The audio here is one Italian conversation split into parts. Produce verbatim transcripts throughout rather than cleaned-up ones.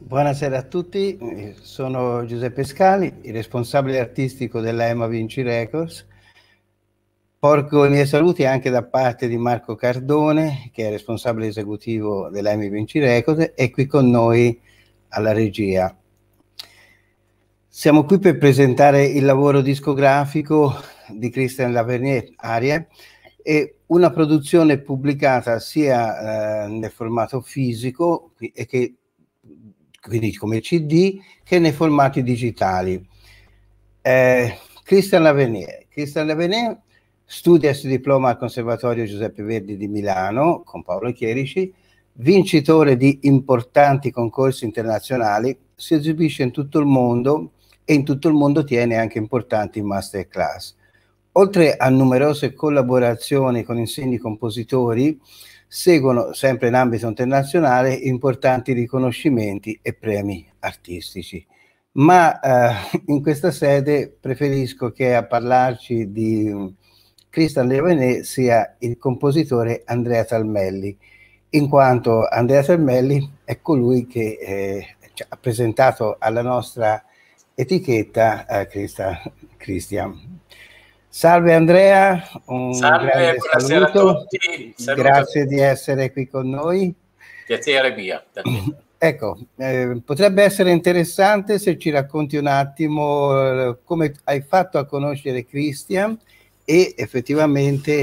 Buonasera a tutti, sono Giuseppe Scali, il responsabile artistico della Emma Vinci Records. Porgo i miei saluti anche da parte di Marco Cardone, che è responsabile esecutivo della Emma Vinci Records, e qui con noi alla regia. Siamo qui per presentare il lavoro discografico di Christian Lavernier, Arie, e una produzione pubblicata sia eh, nel formato fisico e che quindi come C D, che nei formati digitali. Eh, Christian Lavernier. Christian Lavernier studia e si diploma al Conservatorio Giuseppe Verdi di Milano con Paolo Chierici, vincitore di importanti concorsi internazionali, si esibisce in tutto il mondo e in tutto il mondo tiene anche importanti masterclass. Oltre a numerose collaborazioni con insigni compositori, seguono sempre in ambito internazionale importanti riconoscimenti e premi artistici. Ma eh, in questa sede preferisco che a parlarci di Christian Lavernier sia il compositore Andrea Talmelli, in quanto Andrea Talmelli è colui che eh, ha presentato alla nostra etichetta eh, Christian. Salve Andrea, un Salve, grande buonasera saluto. a tutti. Saluto Grazie a di essere qui con noi. Piacere mio. Ecco, eh, potrebbe essere interessante se ci racconti un attimo eh, come hai fatto a conoscere Christian e effettivamente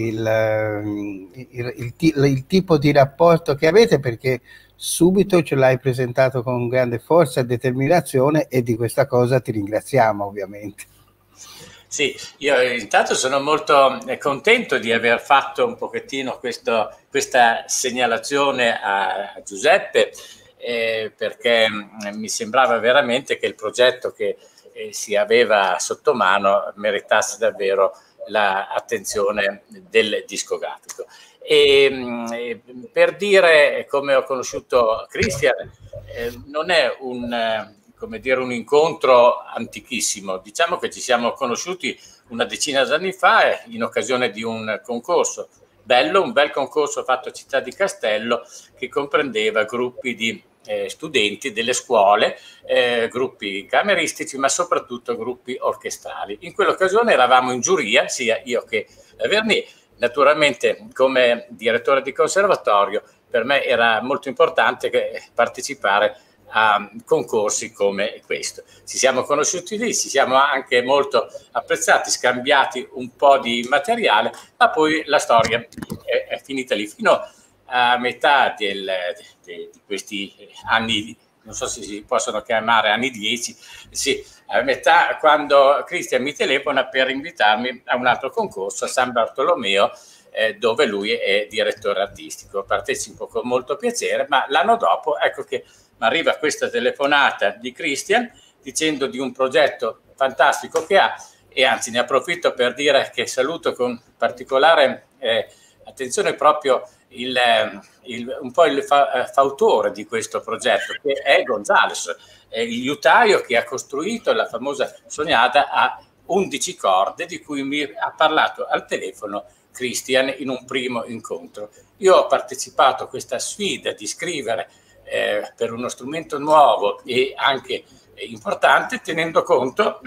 il, il, il, il, il tipo di rapporto che avete, perché subito ce l'hai presentato con grande forza e determinazione e di questa cosa ti ringraziamo ovviamente. Sì, io intanto sono molto contento di aver fatto un pochettino questo, questa segnalazione a, a Giuseppe, eh, perché mi sembrava veramente che il progetto che eh, si aveva sotto mano meritasse davvero l'attenzione del discografico. E, e per dire come ho conosciuto Christian, eh, non è un... come dire, un incontro antichissimo. Diciamo che ci siamo conosciuti una decina d'anni fa in occasione di un concorso bello, un bel concorso fatto a Città di Castello che comprendeva gruppi di eh, studenti delle scuole, eh, gruppi cameristici, ma soprattutto gruppi orchestrali. In quell'occasione eravamo in giuria, sia io che Lavernier. Naturalmente, come direttore di conservatorio, per me era molto importante che, partecipare a concorsi come questo. Ci siamo conosciuti lì, ci siamo anche molto apprezzati, scambiati un po' di materiale, ma poi la storia è, è finita lì. Fino a metà del, de, di questi anni, non so se si possono chiamare anni dieci, sì, a metà, quando Christian mi telefona per invitarmi a un altro concorso a San Bartolomeo, eh, dove lui è direttore artistico. Partecipo con molto piacere, ma l'anno dopo ecco che mi arriva questa telefonata di Christian dicendo di un progetto fantastico che ha, e anzi ne approfitto per dire che saluto con particolare eh, attenzione proprio il, il, un po' il fa, fautore di questo progetto, che è Gonzales, è il liutaio che ha costruito la famosa Sognata a undici corde, di cui mi ha parlato al telefono Christian in un primo incontro. Io ho partecipato a questa sfida di scrivere Eh, per uno strumento nuovo e anche eh, importante, tenendo conto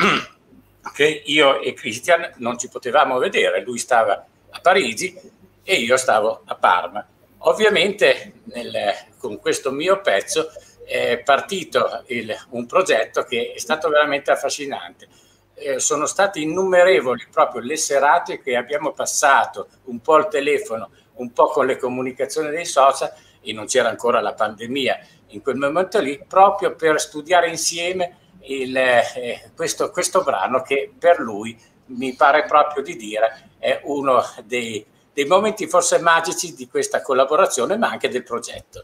che io e Christian non ci potevamo vedere, lui stava a Parigi e io stavo a Parma. Ovviamente nel, con questo mio pezzo è partito il, un progetto che è stato veramente affascinante. Eh, sono state innumerevoli proprio le serate che abbiamo passato un po' al telefono, un po' con le comunicazioni dei social, e non c'era ancora la pandemia in quel momento lì, proprio per studiare insieme il, eh, questo, questo brano che per lui, mi pare proprio di dire, è uno dei, dei momenti forse magici di questa collaborazione, ma anche del progetto.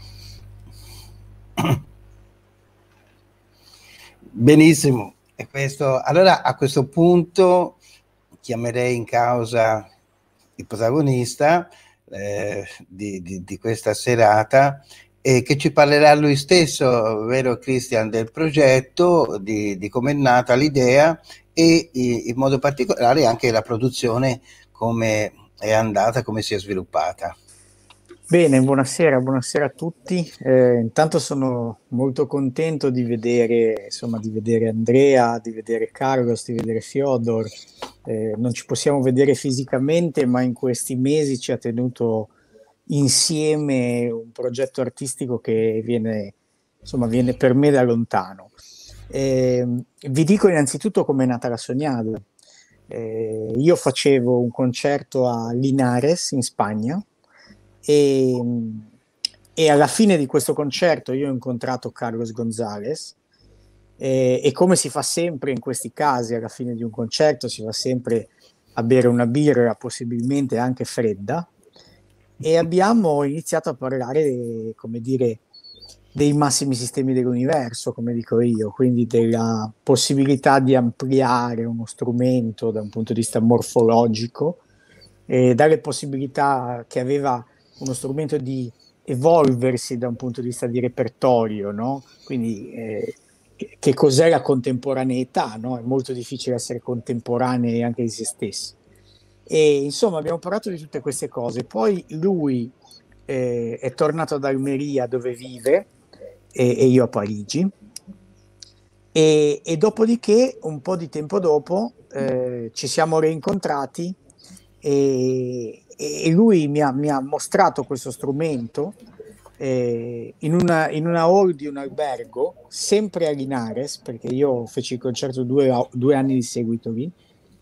Benissimo. E questo, allora a questo punto chiamerei in causa il protagonista Eh, di, di, di questa serata, e che ci parlerà lui stesso, vero Christian, del progetto, di, di come è nata l'idea e in modo particolare anche la produzione, come è andata, come si è sviluppata. Bene, buonasera, buonasera a tutti. Eh, intanto sono molto contento di vedere, insomma, di vedere Andrea, di vedere Carlos, di vedere Fyodor. Eh, non ci possiamo vedere fisicamente, ma in questi mesi ci ha tenuto insieme un progetto artistico che viene, insomma, viene per me da lontano. Eh, vi dico innanzitutto com'è nata la Sognada. Eh, io facevo un concerto a Linares in Spagna. E, e alla fine di questo concerto io ho incontrato Carlos González e, e come si fa sempre in questi casi, alla fine di un concerto si va sempre a bere una birra, possibilmente anche fredda, e abbiamo iniziato a parlare, come dire, dei massimi sistemi dell'universo, come dico io, quindi della possibilità di ampliare uno strumento da un punto di vista morfologico, e dalle possibilità che aveva uno strumento di evolversi da un punto di vista di repertorio, no? Quindi eh, che cos'è la contemporaneità, no? È molto difficile essere contemporanei anche di se stessi. E insomma abbiamo parlato di tutte queste cose. Poi lui eh, è tornato ad Almeria dove vive e, e io a Parigi. E, e dopodiché, un po' di tempo dopo, eh, ci siamo rincontrati e, e lui mi ha, mi ha mostrato questo strumento eh, in, una, in una hall di un albergo, sempre a Linares, perché io feci il concerto due, due anni di seguito lì,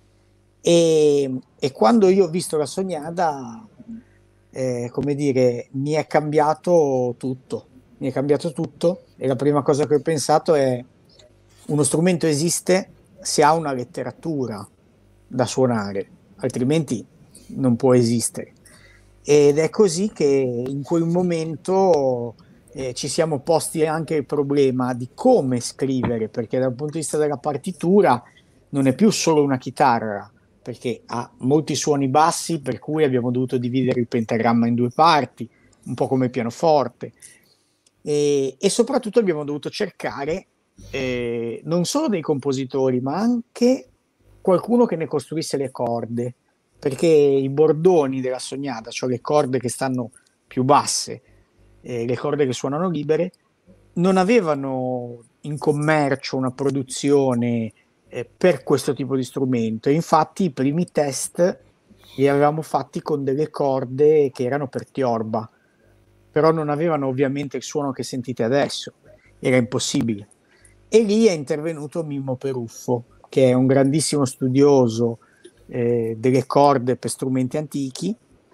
e, e quando io ho visto la Sognada, eh, come dire, mi è cambiato tutto, mi è cambiato tutto e la prima cosa che ho pensato è: uno strumento esiste se ha una letteratura da suonare, altrimenti non può esistere. Ed è così che in quel momento eh, ci siamo posti anche il problema di come scrivere, perché dal punto di vista della partitura non è più solo una chitarra, perché ha molti suoni bassi, per cui abbiamo dovuto dividere il pentagramma in due parti, un po' come il pianoforte, e, e soprattutto abbiamo dovuto cercare eh, non solo dei compositori, ma anche qualcuno che ne costruisse le corde, perché i bordoni della Sognada, cioè le corde che stanno più basse, eh, le corde che suonano libere, non avevano in commercio una produzione eh, per questo tipo di strumento. E infatti i primi test li avevamo fatti con delle corde che erano per tiorba, però non avevano ovviamente il suono che sentite adesso, era impossibile. E lì è intervenuto Mimmo Peruffo, che è un grandissimo studioso eh, delle corde per strumenti antichi,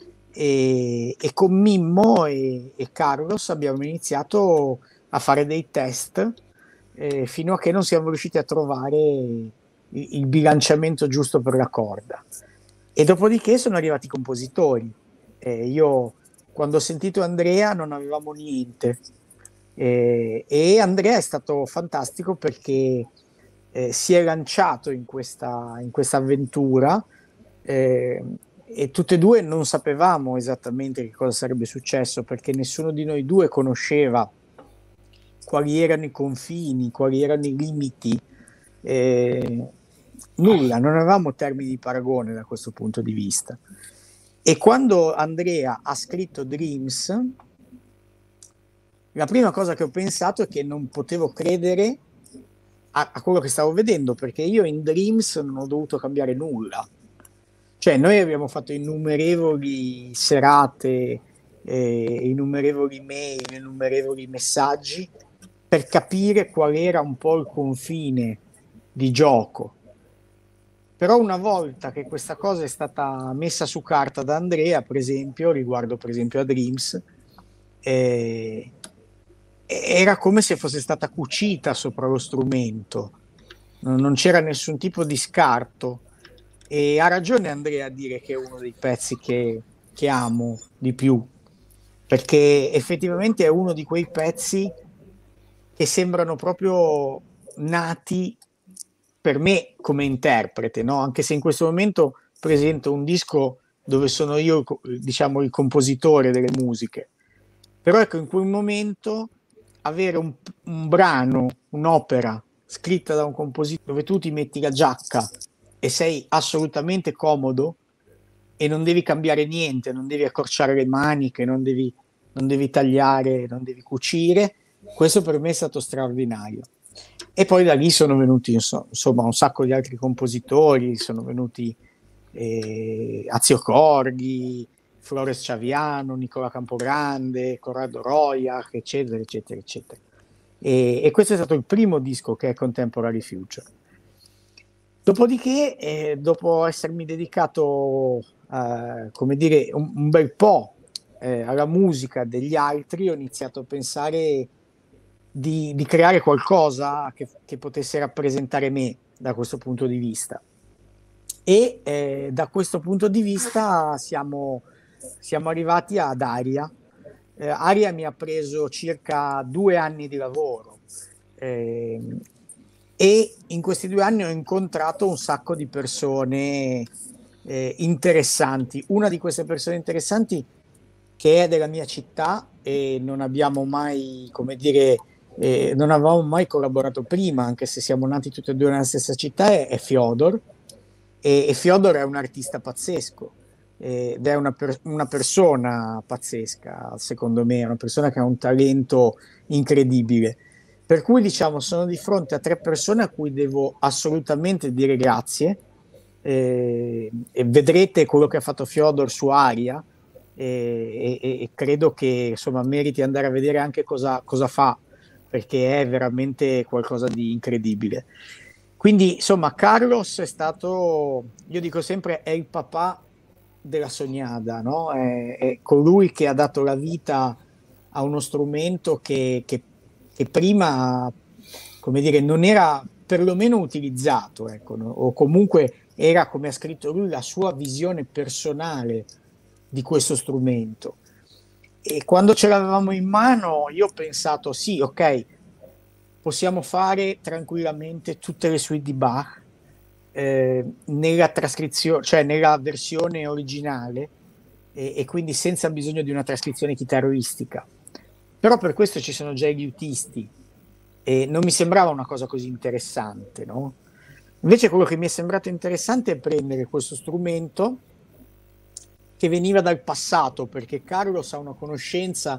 e, e con Mimmo e, e Carlos abbiamo iniziato a fare dei test eh, fino a che non siamo riusciti a trovare il, il bilanciamento giusto per la corda. E dopodiché sono arrivati i compositori. Eh, io quando ho sentito Andrea non avevamo niente. Eh, e Andrea è stato fantastico perché eh, si è lanciato in questa, in questa avventura eh, e tutte e due non sapevamo esattamente che cosa sarebbe successo, perché nessuno di noi due conosceva quali erano i confini, quali erano i limiti, eh, nulla, non avevamo termini di paragone da questo punto di vista. E quando Andrea ha scritto Dreams, la prima cosa che ho pensato è che non potevo credere a, a quello che stavo vedendo, perché io in Dreams non ho dovuto cambiare nulla. Cioè, noi abbiamo fatto innumerevoli serate, eh, innumerevoli mail, innumerevoli messaggi per capire qual era un po' il confine di gioco. Però una volta che questa cosa è stata messa su carta da Andrea, per esempio, riguardo per esempio a Dreams, eh, era come se fosse stata cucita sopra lo strumento, non c'era nessun tipo di scarto. E ha ragione Andrea a dire che è uno dei pezzi che, che amo di più, perché effettivamente è uno di quei pezzi che sembrano proprio nati per me come interprete, no? Anche se in questo momento presento un disco dove sono io, diciamo, il compositore delle musiche, però ecco, in quel momento avere un, un brano, un'opera scritta da un compositore dove tu ti metti la giacca e sei assolutamente comodo e non devi cambiare niente, non devi accorciare le maniche, non devi non devi tagliare, non devi cucire. Questo per me è stato straordinario. E poi da lì sono venuti insomma un sacco di altri compositori, sono venuti eh, Azio Corghi, Flores Sciaviano, Nicola Campogrande, Corrado Roia, eccetera, eccetera, eccetera. E, e questo è stato il primo disco che è Contemporary Future. Dopodiché, eh, dopo essermi dedicato, eh, come dire, un, un bel po' eh, alla musica degli altri, ho iniziato a pensare di, di creare qualcosa che, che potesse rappresentare me da questo punto di vista. E eh, da questo punto di vista siamo, siamo arrivati ad Aria. Eh, Aria mi ha preso circa due anni di lavoro. Eh, e in questi due anni ho incontrato un sacco di persone eh, interessanti. Una di queste persone interessanti, che è della mia città, e non abbiamo mai, come dire, eh, non avevamo mai collaborato prima, anche se siamo nati tutti e due nella stessa città, è, è Fyodor. E, e Fyodor è un artista pazzesco, eh, ed è una, per, una persona pazzesca, secondo me, è una persona che ha un talento incredibile. Per cui, diciamo, sono di fronte a tre persone a cui devo assolutamente dire grazie, eh, e vedrete quello che ha fatto Fyodor su Aria, e, e, e credo che insomma meriti andare a vedere anche cosa, cosa fa, perché è veramente qualcosa di incredibile. Quindi, insomma, Carlos è stato, io dico sempre, è il papà della Sognada, no? È, è colui che ha dato la vita a uno strumento che, che che prima, come dire, non era perlomeno utilizzato, ecco, no? O comunque era, come ha scritto lui, la sua visione personale di questo strumento. E quando ce l'avevamo in mano io ho pensato, sì, ok, possiamo fare tranquillamente tutte le suite di Bach eh, nella trascrizione, cioè nella versione originale, e, e quindi senza bisogno di una trascrizione chitarristica. Però per questo ci sono già i liutisti e non mi sembrava una cosa così interessante, no? Invece quello che mi è sembrato interessante è prendere questo strumento che veniva dal passato, perché Carlos ha una conoscenza,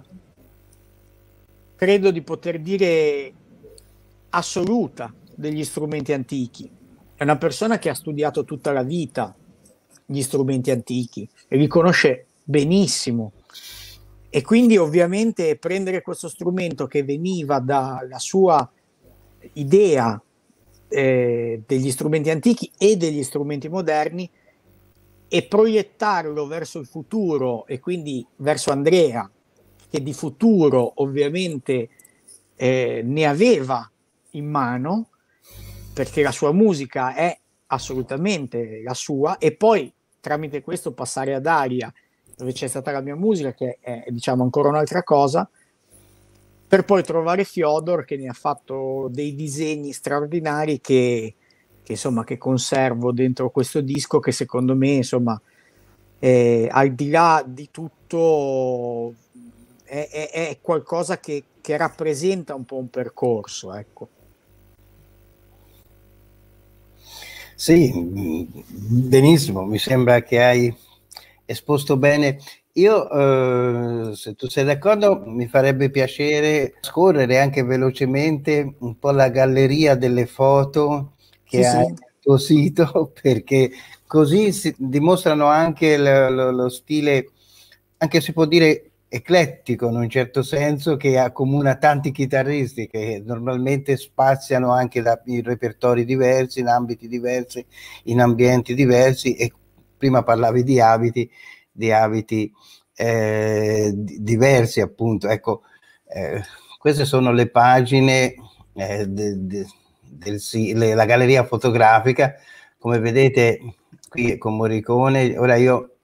credo di poter dire, assoluta degli strumenti antichi. È una persona che ha studiato tutta la vita gli strumenti antichi e li conosce benissimo. E quindi ovviamente prendere questo strumento che veniva dalla sua idea eh, degli strumenti antichi e degli strumenti moderni e proiettarlo verso il futuro, e quindi verso Andrea, che di futuro ovviamente eh, ne aveva in mano, perché la sua musica è assolutamente la sua, e poi tramite questo passare ad Aria, dove c'è stata la mia musica, che è, diciamo, ancora un'altra cosa, per poi trovare Fyodor, che ne ha fatto dei disegni straordinari che, che insomma che conservo dentro questo disco, che secondo me insomma eh, al di là di tutto è, è, è qualcosa che, che rappresenta un po' un percorso, ecco. Sì, benissimo, mi sembra che hai esposto bene. Io, eh, se tu sei d'accordo, mi farebbe piacere scorrere anche velocemente un po' la galleria delle foto che Sì, hai sì. sul tuo sito, perché così si dimostrano anche lo, lo, lo stile, anche si può dire eclettico in un certo senso, che accomuna tanti chitarristi che normalmente spaziano anche da in repertori diversi, in ambiti diversi, in ambienti diversi. E prima parlavi di abiti, di abiti eh, diversi, appunto. Ecco, eh, queste sono le pagine eh, de, de, del le, la galleria fotografica, come vedete qui con Morricone. Ora io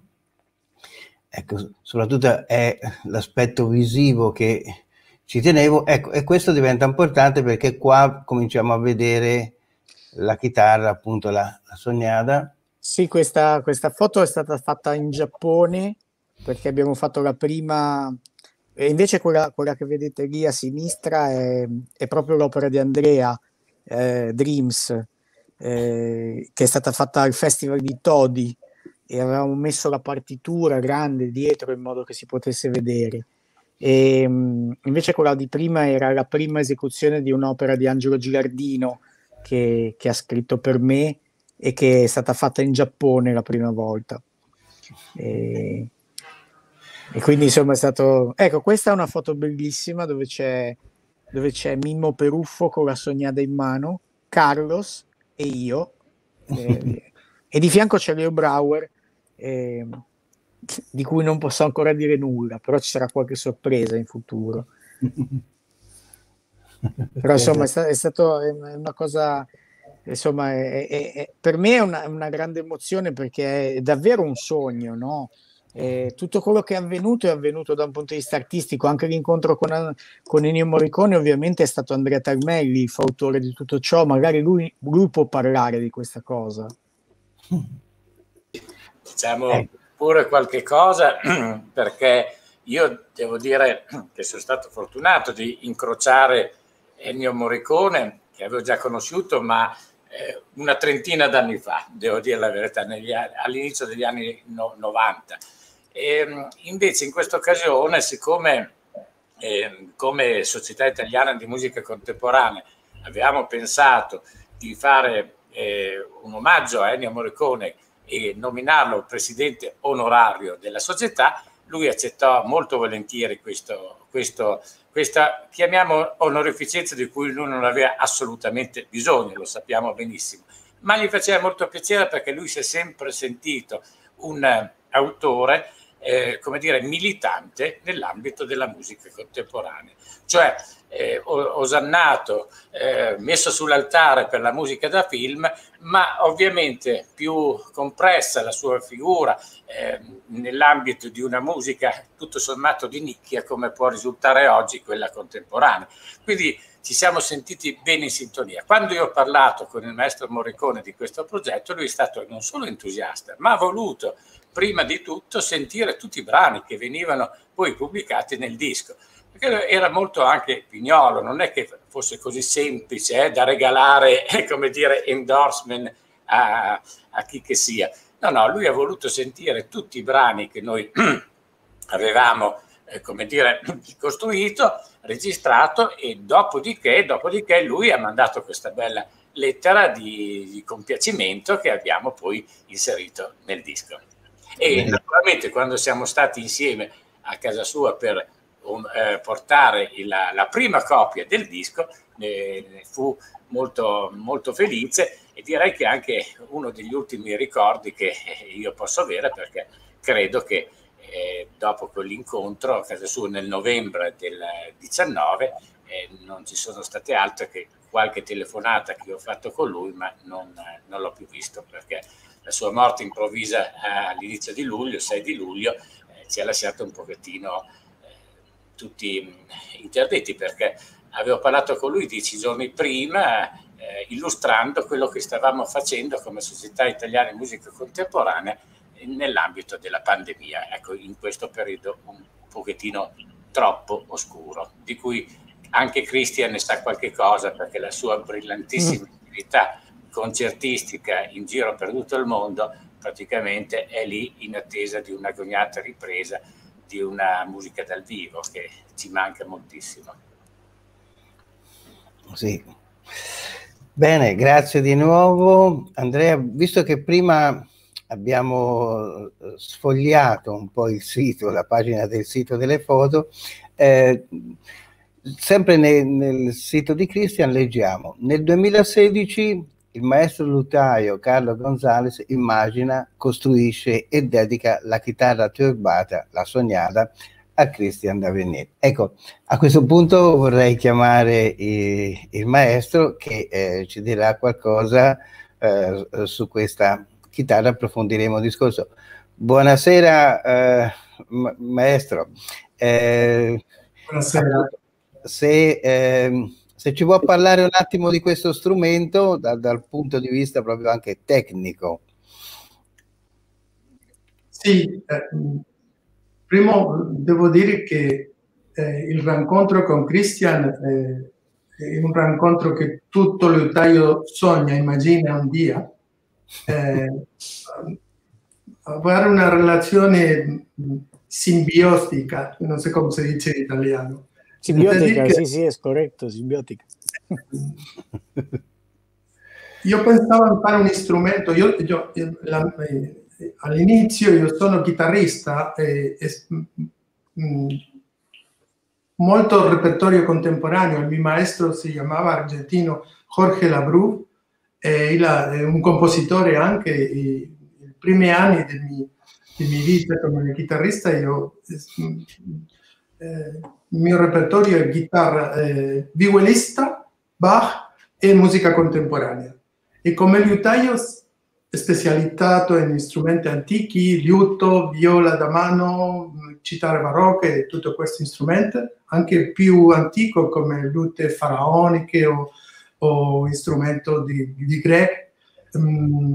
ecco, soprattutto è l'aspetto visivo che ci tenevo, ecco, e questo diventa importante perché qua cominciamo a vedere la chitarra, appunto la, la Sognada. Sì, questa, questa foto è stata fatta in Giappone, perché abbiamo fatto la prima, e invece quella, quella che vedete lì a sinistra è, è proprio l'opera di Andrea, eh, Dreams, eh, che è stata fatta al Festival di Todi, e avevamo messo la partitura grande dietro in modo che si potesse vedere. E, mh, invece quella di prima era la prima esecuzione di un'opera di Angelo Gilardino che, che ha scritto per me e che è stata fatta in Giappone la prima volta. E, e quindi insomma è stato... Ecco, questa è una foto bellissima dove c'è dove c'è Mimmo Peruffo con la sognada in mano, Carlos e io, eh, e di fianco c'è Leo Brauer, eh, di cui non posso ancora dire nulla, però ci sarà qualche sorpresa in futuro. Però insomma è, sta- è stato è una cosa, insomma è, è- è- per me è una, una grande emozione, perché è davvero un sogno, no? Eh, tutto quello che è avvenuto è avvenuto da un punto di vista artistico. Anche l'incontro con, con Ennio Morricone ovviamente è stato Andrea Tarmelli, il fautore di tutto ciò. Magari lui, lui può parlare di questa cosa. Diciamo pure qualche cosa, perché io devo dire che sono stato fortunato di incrociare Ennio Morricone, che avevo già conosciuto, ma eh, una trentina d'anni fa, devo dire la verità, negli, all'inizio degli anni no, novanta. E, invece in questa occasione, siccome eh, come Società Italiana di Musica Contemporanea avevamo pensato di fare eh, un omaggio a Ennio Morricone e nominarlo presidente onorario della società, lui accettò molto volentieri questo, questo, questa, chiamiamo, onorificenza di cui lui non aveva assolutamente bisogno, lo sappiamo benissimo, ma gli faceva molto piacere perché lui si è sempre sentito un uh, autore Eh, come dire, militante nell'ambito della musica contemporanea, cioè eh, osannato, eh, messo sull'altare per la musica da film, ma ovviamente più compressa la sua figura eh, nell'ambito di una musica tutto sommato di nicchia, come può risultare oggi quella contemporanea. Quindi ci siamo sentiti bene in sintonia. Quando io ho parlato con il maestro Morricone di questo progetto, lui è stato non solo entusiasta, ma ha voluto prima di tutto sentire tutti i brani che venivano poi pubblicati nel disco, perché era molto anche pignolo, non è che fosse così semplice eh, da regalare, come dire, endorsement a, a chi che sia. No, no, lui ha voluto sentire tutti i brani che noi avevamo eh, come dire, costruito, registrato, e dopodiché, dopodiché lui ha mandato questa bella lettera di, di compiacimento che abbiamo poi inserito nel disco. E naturalmente quando siamo stati insieme a casa sua per um, eh, portare la, la prima copia del disco, ne, ne fu molto, molto felice, e direi che anche uno degli ultimi ricordi che io posso avere, perché credo che eh, dopo quell'incontro a casa sua nel novembre del diciannove eh, non ci sono state altre che qualche telefonata che ho fatto con lui, ma non, non l'ho più visto, perché la sua morte improvvisa all'inizio di luglio, sei di luglio, eh, ci ha lasciato un pochettino eh, tutti interdetti, perché avevo parlato con lui dieci giorni prima eh, illustrando quello che stavamo facendo come Società Italiana di Musica Contemporanea nell'ambito della pandemia, ecco, in questo periodo un pochettino troppo oscuro, di cui anche Christian ne sa qualche cosa, perché la sua brillantissima attività concertistica in giro per tutto il mondo praticamente è lì in attesa di un'agognata ripresa di una musica dal vivo che ci manca moltissimo. Sì. Bene, grazie di nuovo Andrea. Visto che prima abbiamo sfogliato un po' il sito, la pagina del sito delle foto, eh, sempre nel, nel sito di Christian leggiamo: nel duemilasedici il maestro lutaio Carlo Gonzalez immagina, costruisce e dedica la chitarra turbata, la sognata, a Christian Tavernier. Ecco, a questo punto vorrei chiamare il, il maestro che eh, ci dirà qualcosa eh, su questa chitarra, approfondiremo il discorso. Buonasera eh, ma maestro. Eh, Buonasera. Se, eh, se ci vuoi parlare un attimo di questo strumento da, dal punto di vista proprio anche tecnico. Sì, eh, primo devo dire che eh, il rincontro con Christian eh, è un rincontro che tutto lutaio sogna, immagina un dia. Eh, avere una relazione simbiotica, non so come si dice in italiano. Simbiotica, che... sì, sì, è corretto, simbiotica. Io pensavo di fare un strumento, io, io, la, eh, all'inizio io sono chitarrista e, e mh, molto repertorio contemporaneo, il mio maestro si chiamava argentino Jorge Labru, e è un compositore anche, i, i primi anni della mia, mia vita come chitarrista, io, eh, il mio repertorio è chitarra eh, violista, Bach e musica contemporanea. E come liutaio specializzato in strumenti antichi, liuto, viola da mano, chitarre barocche e tutti questi strumenti, anche più antico come lute faraoniche o, o strumento di, di Grec. Um,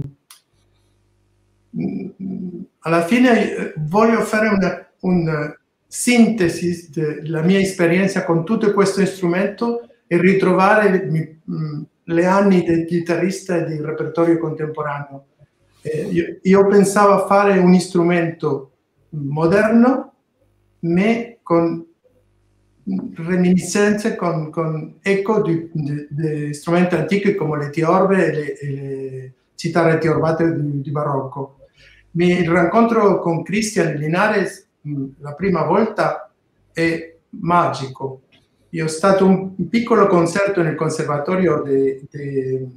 alla fine voglio fare una, una sintesi della mia esperienza con tutto questo strumento e ritrovare um, le anni del chitarrista e del repertorio contemporaneo. Eh, io, io pensavo a fare un strumento moderno, ma con reminiscenze, con, con eco di, di, di strumenti antichi come le tiorbe e le, e le chitarre tiorbate di, di barocco. Mi, il rincontro con Cristian Linares la prima volta è magico. Io ho stato un, un piccolo concerto nel conservatorio di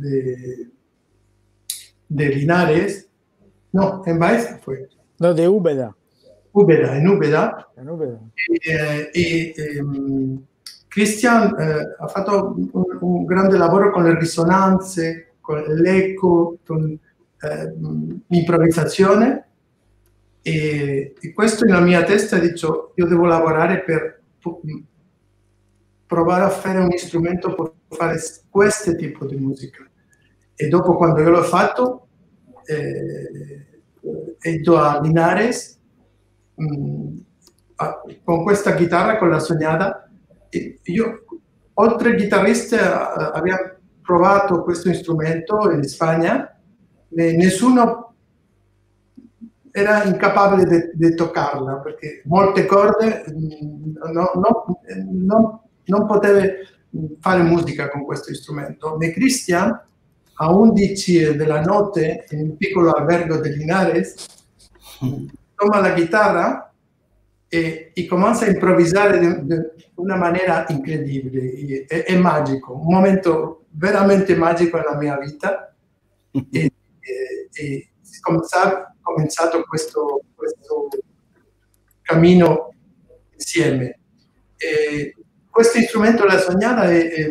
Linares, no, en Baeza fue. No, de Úbeda. Úbeda, en Úbeda. En Úbeda. E, e, e um, Cristian eh, ha fatto un, un grande lavoro con le risonanze, con l'eco, con eh, l'improvvisazione, e, e questo nella mia testa dico, io devo lavorare per provare a fare un strumento per fare questo tipo di musica. E dopo, quando io l'ho fatto, eh, ido a Linares mh, a, con questa chitarra, con la sognata. E io, oltre chitarrista, abbiamo provato questo strumento in Spagna, e nessuno era incapabile di toccarla, perché molte corde mh, no, no, no, non poteva fare musica con questo strumento. E Cristian, a undici della notte, in un piccolo albergo di Linares, toma la chitarra e, e comincia a improvvisare di una maniera incredibile. È, è magico, un momento veramente magico nella mia vita. E, e, e ha cominciato questo, questo cammino insieme. E questo strumento, la sognata, è, è,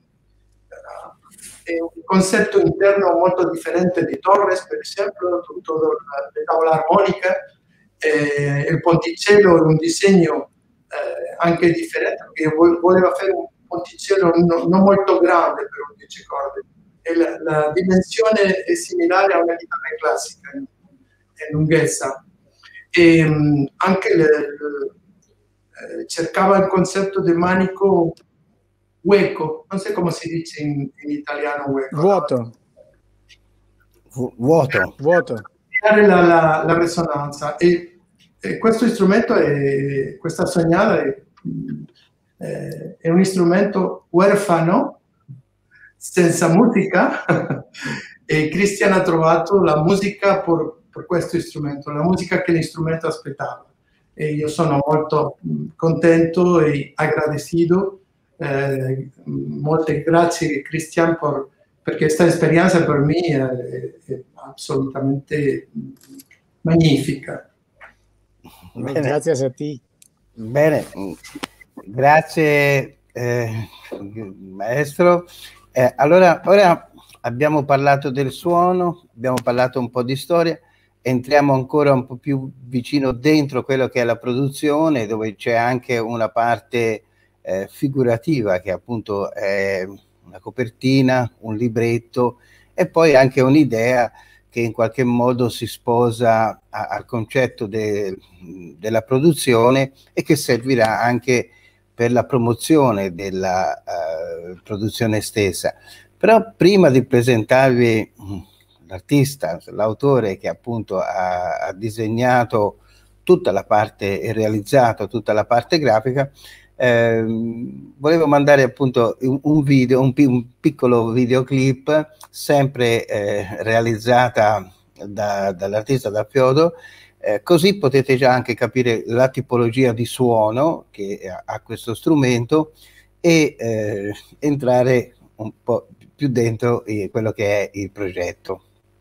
è un concetto interno molto differente di Torres, per esempio, tutto la tavola armonica, eh, il ponticello è un disegno eh, anche differente, perché voleva fare un ponticello no, non molto grande per undici corde, e la, la dimensione è similare a una chitarra classica in, in lunghezza. E um, anche le, le, eh, cercava il concetto di manico hueco, non so come si dice in, in italiano hueco. Vuoto. Vu vuoto. Vuoto. La, la, la risonanza. E, e questo strumento, è, questa sognata, è, è un strumento huérfano, senza musica, e Cristian ha trovato la musica per, per questo strumento, la musica che l'istrumento aspettava. E io sono molto contento e agradecido. Eh, molte grazie Cristian per, perché questa esperienza per me è, è assolutamente magnifica. Bene. Grazie a te. Bene, grazie eh, maestro. Eh, allora, ora abbiamo parlato del suono, abbiamo parlato un po' di storia, entriamo ancora un po' più vicino dentro quello che è la produzione, dove c'è anche una parte eh, figurativa, che appunto è una copertina, un libretto, e poi anche un'idea che in qualche modo si sposa a, al concetto de, della produzione e che servirà anche per la promozione della uh, produzione stessa. Però prima di presentarvi l'artista, l'autore che appunto ha, ha disegnato tutta la parte realizzata, tutta la parte grafica. Eh, volevo mandare appunto un, un video, un, un piccolo videoclip sempre eh, realizzata da, dall'artista, da Fyodor, eh, così potete già anche capire la tipologia di suono che ha, ha questo strumento e eh, entrare un po' più dentro eh, quello che è il progetto.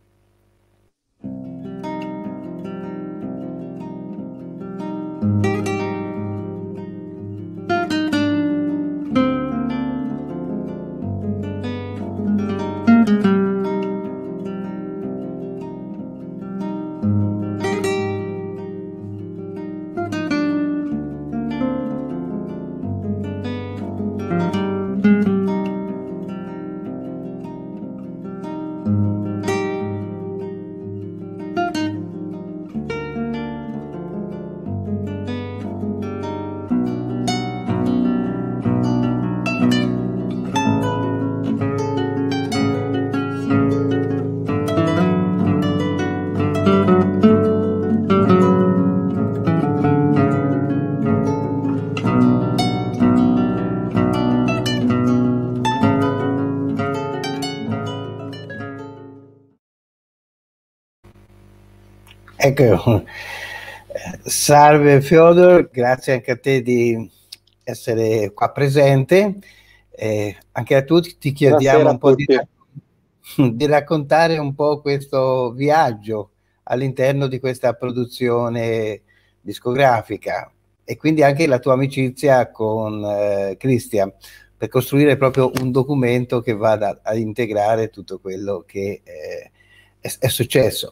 Ecco, salve Fyodor, grazie anche a te di essere qua presente. Eh, anche a tutti ti chiediamo un po' di, di raccontare un po' questo viaggio all'interno di questa produzione discografica e quindi anche la tua amicizia con eh, Christian, per costruire proprio un documento che vada a integrare tutto quello che eh, è, è successo.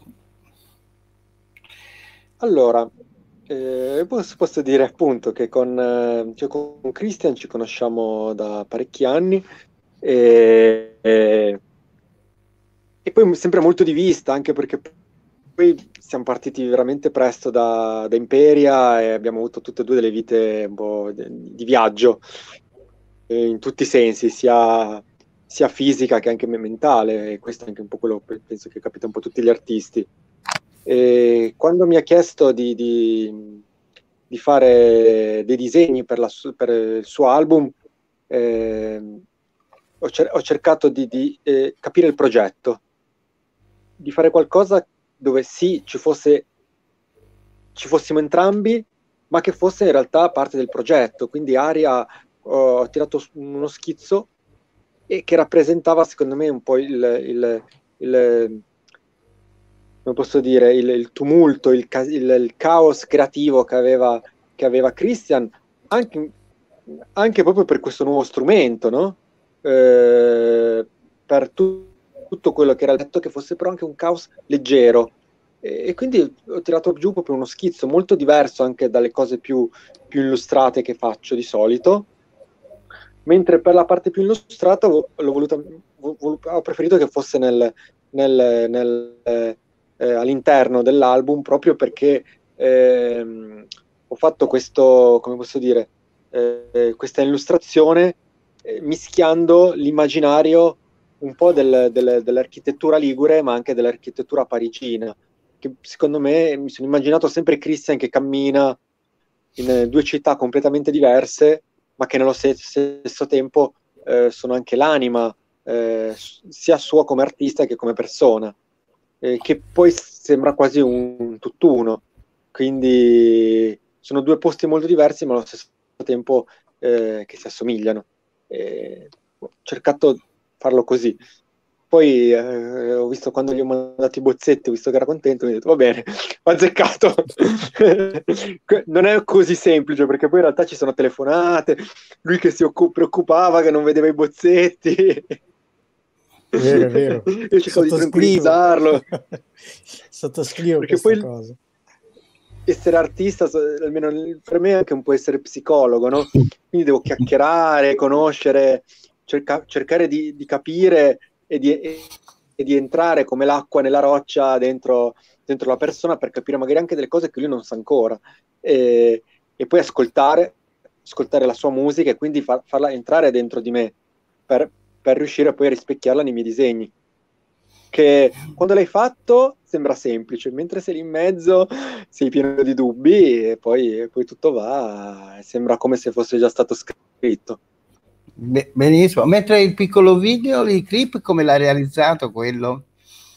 Allora, eh, posso, posso dire appunto che con, eh, cioè con Christian ci conosciamo da parecchi anni e, e, e poi sempre molto di vista, anche perché poi siamo partiti veramente presto da, da Imperia e abbiamo avuto tutte e due delle vite un po' di, di viaggio, eh, in tutti i sensi, sia, sia fisica che anche mentale, e questo è anche un po' quello che penso che capita un po' a tutti gli artisti. E quando mi ha chiesto di, di, di fare dei disegni per, la, per il suo album, eh, ho, cer ho cercato di, di eh, capire il progetto, di fare qualcosa dove sì ci fosse ci fossimo entrambi, ma che fosse in realtà parte del progetto. Quindi Aria, ho tirato uno schizzo e che rappresentava secondo me un po' il, il, il come posso dire, il, il tumulto, il, il, il caos creativo che aveva, che aveva Christian, anche, anche proprio per questo nuovo strumento, no? Eh, per tu, tutto quello che era detto, che fosse però anche un caos leggero. E, e quindi ho tirato giù proprio uno schizzo molto diverso anche dalle cose più, più illustrate che faccio di solito, mentre per la parte più illustrata l'ho voluta, ho preferito che fosse nel... nel, nel eh, Eh, all'interno dell'album, proprio perché ehm, ho fatto questo, come posso dire, eh, questa illustrazione eh, mischiando l'immaginario un po' del, del, dell'architettura ligure, ma anche dell'architettura parigina, che secondo me mi sono immaginato sempre Christian che cammina in eh, due città completamente diverse, ma che nello stesso tempo eh, sono anche l'anima eh, sia sua come artista che come persona. Eh, che poi sembra quasi un tutt'uno, quindi sono due posti molto diversi ma allo stesso tempo eh, che si assomigliano. Eh, ho cercato di farlo così. Poi eh, ho visto quando gli ho mandato i bozzetti, ho visto che era contento, mi ho detto va bene, ho azzeccato. Non è così semplice, perché poi in realtà ci sono telefonate, lui che si preoccupava che non vedeva i bozzetti. Vero, è vero. Io cercavo di tranquillizzarlo. Sottoscrivo perché questa poi cosa. Essere artista, almeno per me, è anche un po' essere psicologo, no? Quindi devo chiacchierare, conoscere, cerca cercare di, di capire e di, e, e di entrare come l'acqua nella roccia dentro, dentro la persona, per capire magari anche delle cose che lui non sa ancora. E, e poi ascoltare, ascoltare la sua musica e quindi far, farla entrare dentro di me per per riuscire poi a rispecchiarla nei miei disegni. che quando l'hai fatto sembra semplice, mentre sei lì in mezzo sei pieno di dubbi e poi, poi tutto va, sembra come se fosse già stato scritto. Benissimo, mentre il piccolo video, il clip, come l'ha realizzato quello?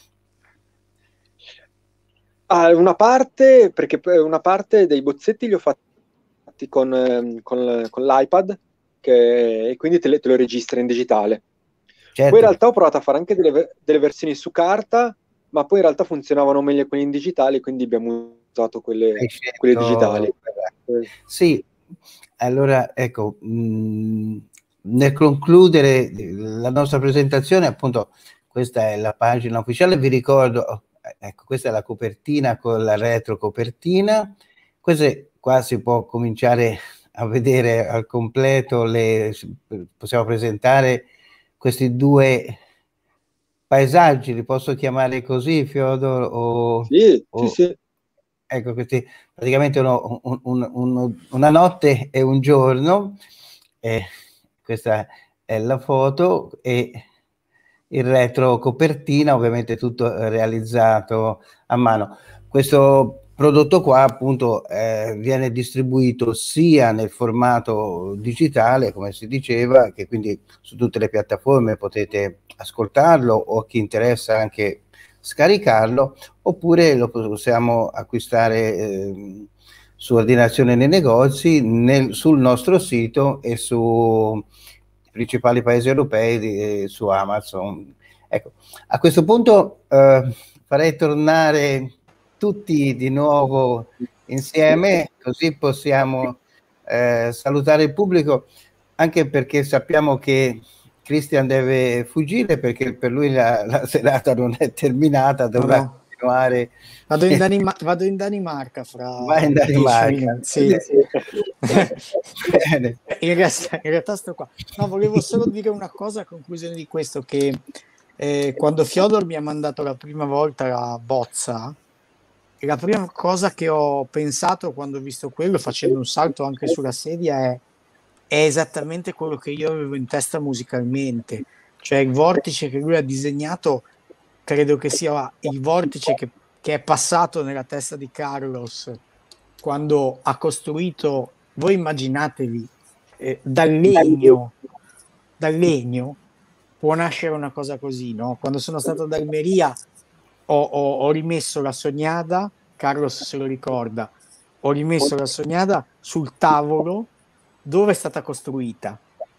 Ah, una parte, perché una parte dei bozzetti li ho fatti con, con, con l'iPad, che, e quindi te, le, te lo registra in digitale. Certo. Poi in realtà ho provato a fare anche delle, delle versioni su carta, ma poi in realtà funzionavano meglio quelle in digitale, quindi abbiamo usato quelle, quelle digitali. Sì, allora ecco, mh, nel concludere la nostra presentazione, appunto, questa è la pagina ufficiale, vi ricordo, ecco, questa è la copertina con la retrocopertina, queste qua si può cominciare a vedere al completo, le, possiamo presentare questi due paesaggi, li posso chiamare così, Fyodor? O, sì, o, sì, sì. Ecco, questi praticamente uno, un, un, un, una notte e un giorno, eh, questa è la foto e il retro copertina, ovviamente tutto realizzato a mano. Questo prodotto qua appunto eh, viene distribuito sia nel formato digitale, come si diceva, che quindi su tutte le piattaforme potete ascoltarlo, o chi interessa anche scaricarlo, oppure lo possiamo acquistare eh, su ordinazione nei negozi, nel, sul nostro sito e su principali paesi europei, di, su Amazon. Ecco, a questo punto eh, farei tornare tutti di nuovo insieme, così possiamo eh, salutare il pubblico, anche perché sappiamo che Christian deve fuggire, perché per lui la, la serata non è terminata, dovrà no. continuare. Vado in, Danima- vado in Danimarca fra Vai in Danimarca. Sì. Bene. In realtà, in realtà sto qua. No, volevo solo dire una cosa a conclusione di questo, che eh, quando Fyodor mi ha mandato la prima volta la bozza, la prima cosa che ho pensato quando ho visto quello, facendo un salto anche sulla sedia, è, è esattamente quello che io avevo in testa musicalmente. Cioè il vortice che lui ha disegnato, credo che sia il vortice che, che è passato nella testa di Carlos quando ha costruito, voi immaginatevi, eh, dal legno, dal legno può nascere una cosa così, no? Quando sono stato ad Almeria ho, ho, ho rimesso la Sognada, Carlos se lo ricorda, ho rimesso la Sognada sul tavolo dove è stata costruita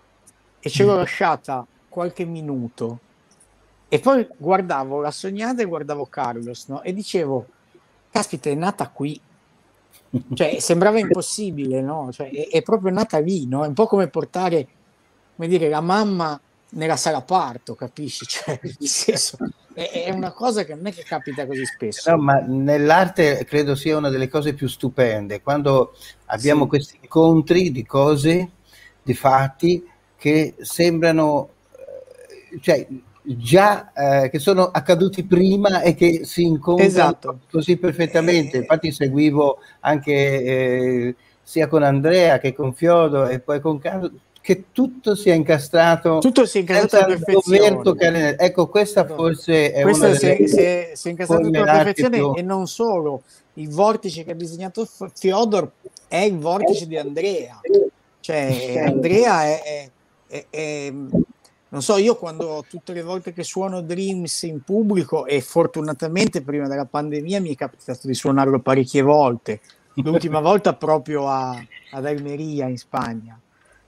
e ce l'ho lasciata qualche minuto e poi guardavo la Sognada e guardavo Carlos, no? E dicevo, caspita, è nata qui. Cioè, sembrava impossibile, no? Cioè, è, è proprio nata lì, no? È un po' come portare, come dire, la mamma nella sala parto, capisci? Cioè, nel senso, è, è una cosa che non è che capita così spesso. No, ma nell'arte credo sia una delle cose più stupende, quando abbiamo sì. questi incontri di cose, di fatti che sembrano, cioè, già eh, che sono accaduti prima e che si incontrano esatto. così perfettamente. Infatti seguivo anche eh, sia con Andrea che con Fiodo e poi con Carlo, che tutto si è incastrato, tutto si è incastrato a perfezione. Toccare... Ecco, questa forse è questa una si delle è, si è, si è incastrato a perfezione più... e non solo. Il vortice che ha disegnato Fyodor è il vortice di Andrea. Cioè, Andrea è, è, è, è non so, io quando tutte le volte che suono Dreams in pubblico, e fortunatamente prima della pandemia mi è capitato di suonarlo parecchie volte, l'ultima volta proprio a, ad Almeria in Spagna,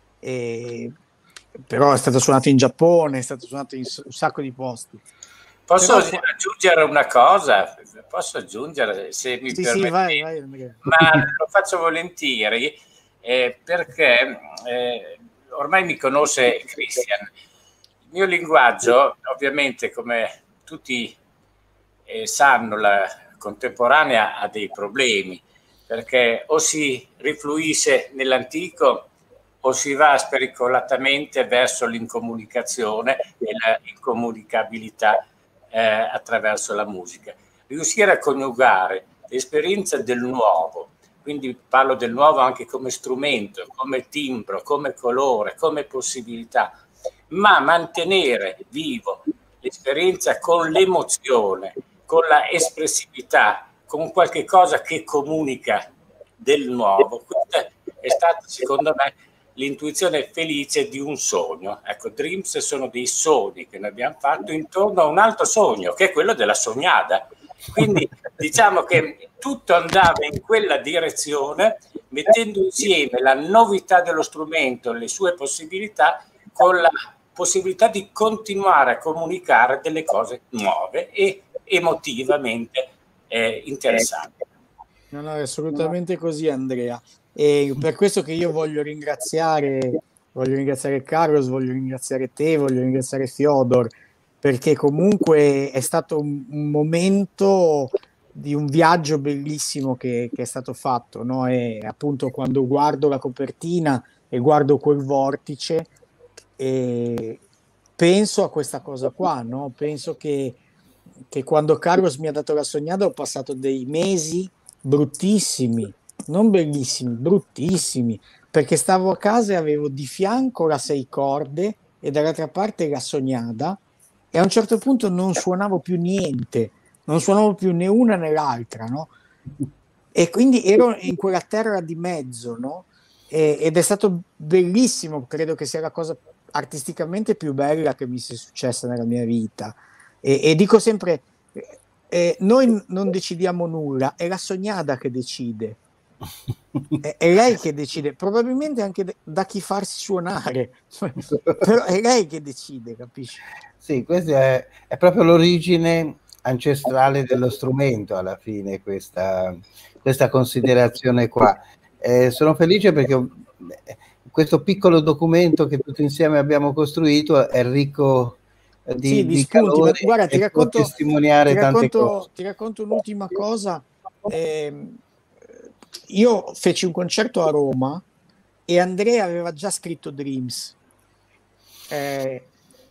e, però è stato suonato in Giappone, è stato suonato in un sacco di posti. Posso però, aggiungere una cosa? Posso aggiungere, se mi sì, permetti? Sì, vai, vai, ma lo faccio volentieri eh, perché eh, ormai mi conosce Christian. Il mio linguaggio, ovviamente, come tutti eh, sanno, la contemporanea ha dei problemi, perché o si rifluisce nell'antico o si va spericolatamente verso l'incomunicazione e la incomunicabilità eh, attraverso la musica. Riuscire a coniugare l'esperienza del nuovo, quindi parlo del nuovo anche come strumento, come timbro, come colore, come possibilità, ma mantenere vivo l'esperienza con l'emozione, con la espressività, con qualche cosa che comunica del nuovo. Questa è stata, secondo me, l'intuizione felice di un sogno. Ecco, Dreams sono dei sogni che noi abbiamo fatto intorno a un altro sogno, che è quello della sognada. Quindi diciamo che tutto andava in quella direzione, mettendo insieme la novità dello strumento, le sue possibilità, con la possibilità di continuare a comunicare delle cose nuove e emotivamente eh, interessanti. No, no, è assolutamente così, Andrea. E per questo che io voglio ringraziare, voglio ringraziare Carlos, voglio ringraziare te, voglio ringraziare Fyodor, perché comunque è stato un, un momento di un viaggio bellissimo che, che è stato fatto, no? E appunto quando guardo la copertina e guardo quel vortice, e penso a questa cosa qua, no? Penso che, che quando Carlos mi ha dato la sognata ho passato dei mesi bruttissimi, non bellissimi, bruttissimi, perché stavo a casa e avevo di fianco la sei corde e dall'altra parte la sognata, e a un certo punto non suonavo più niente, non suonavo più né una né l'altra, no? E quindi ero in quella terra di mezzo, no? E, ed è stato bellissimo, credo che sia la cosa artisticamente più bella che mi sia successa nella mia vita. E, e dico sempre, eh, noi non decidiamo nulla, è la sognata che decide. È, è lei che decide, probabilmente anche da chi farsi suonare, però è lei che decide, capisci? Sì, questa è, è proprio l'origine ancestrale dello strumento, alla fine, questa, questa considerazione qua. Eh, sono felice perché questo piccolo documento che tutti insieme abbiamo costruito è ricco di, sì, di, di spunti. calore. Guarda, ti e racconto, può testimoniare ti racconto, tante cose. Ti racconto un'ultima cosa. Eh, io feci un concerto a Roma e Andrea aveva già scritto Dreams. Eh,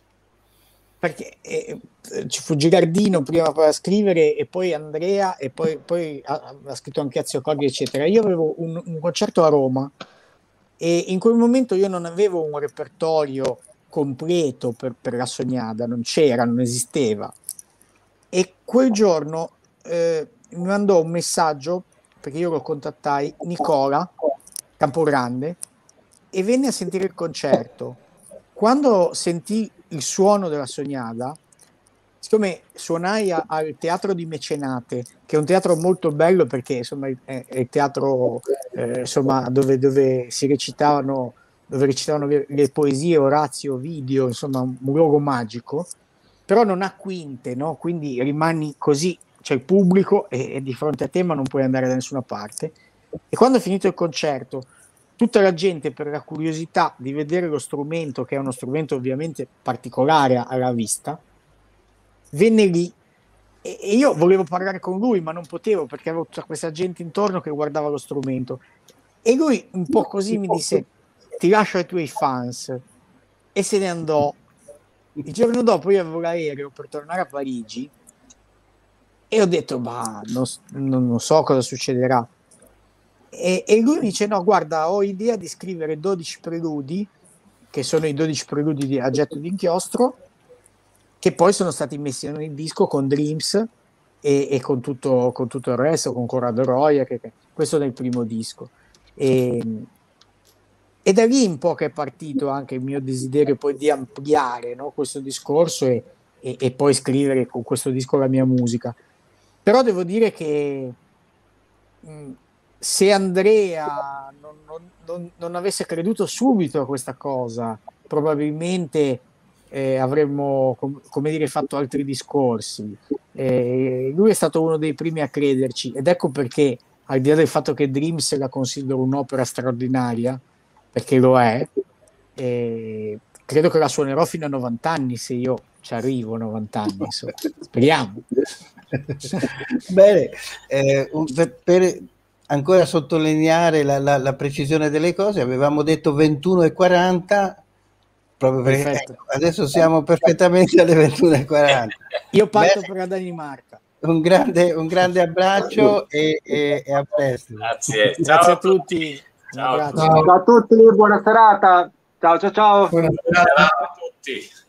perché eh, ci fu Girardino prima per scrivere e poi Andrea e poi, poi ha, ha scritto anche Ezio Corri eccetera. Io avevo un, un concerto a Roma e in quel momento io non avevo un repertorio completo per, per la sognata, non c'era, non esisteva, e quel giorno eh, mi mandò un messaggio, perché io lo contattai, Nicola Campogrande, e venne a sentire il concerto. Quando sentì il suono della sognata, siccome suonai a, al Teatro di Mecenate, che è un teatro molto bello perché insomma è, è il teatro eh, insomma, dove, dove si recitavano dove recitavano le, le poesie, Orazio, Ovidio, insomma un luogo magico, però non ha quinte, no? Quindi rimani così, c'è il pubblico e, e di fronte a te, ma non puoi andare da nessuna parte. E quando è finito il concerto, tutta la gente, per la curiosità di vedere lo strumento, che è uno strumento ovviamente particolare alla vista, venne lì e, e io volevo parlare con lui, ma non potevo perché avevo tutta questa gente intorno che guardava lo strumento. E lui un po' così mi disse: ti lascio ai tuoi fans, e se ne andò. Il giorno dopo io avevo l'aereo per tornare a Parigi e ho detto ma non, non so cosa succederà, e, e lui mi dice no guarda, ho idea di scrivere dodici preludi, che sono i dodici preludi di A getto d'inchiostro, che poi sono stati messi nel disco con Dreams e, e con, tutto, con tutto il resto, con Corrado Roya, che, che questo è il primo disco. E, E da lì un po' che è partito anche il mio desiderio poi di ampliare, no, questo discorso e, e, e poi scrivere con questo disco la mia musica. Però devo dire che mh, se Andrea non, non, non, non avesse creduto subito a questa cosa, probabilmente eh, avremmo com- come dire, fatto altri discorsi. Eh, lui è stato uno dei primi a crederci, ed ecco perché, al di là del fatto che Dreams la considero un'opera straordinaria, perché lo è, e credo che la suonerò fino a novanta anni, se io ci arrivo a novanta anni, insomma. Speriamo. Bene, eh, per, per ancora sottolineare la, la, la precisione delle cose, avevamo detto ventuno e quaranta, proprio perché ecco, adesso siamo perfettamente alle ventuno e quaranta. Io parto Bene. per la Danimarca. Un grande, un grande abbraccio e, e, e a presto. Grazie. Ciao Grazie a tutti. Ciao. Ciao a tutti, buona serata. Ciao ciao ciao. Buona serata a tutti.